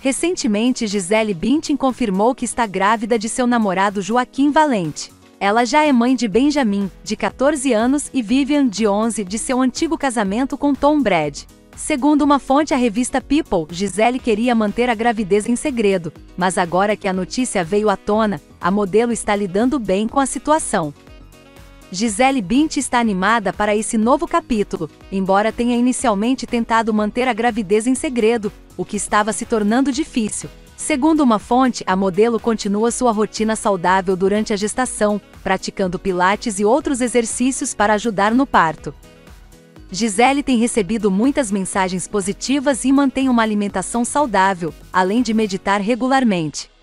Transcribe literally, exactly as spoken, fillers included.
Recentemente, Gisele Bündchen confirmou que está grávida de seu namorado Joaquim Valente. Ela já é mãe de Benjamin, de quatorze anos, e Vivian, de onze, de seu antigo casamento com Tom Brady. Segundo uma fonte à revista People, Gisele queria manter a gravidez em segredo, mas agora que a notícia veio à tona, a modelo está lidando bem com a situação. Gisele Bündchen está animada para esse novo capítulo, embora tenha inicialmente tentado manter a gravidez em segredo, o que estava se tornando difícil. Segundo uma fonte, a modelo continua sua rotina saudável durante a gestação, praticando pilates e outros exercícios para ajudar no parto. Gisele tem recebido muitas mensagens positivas e mantém uma alimentação saudável, além de meditar regularmente.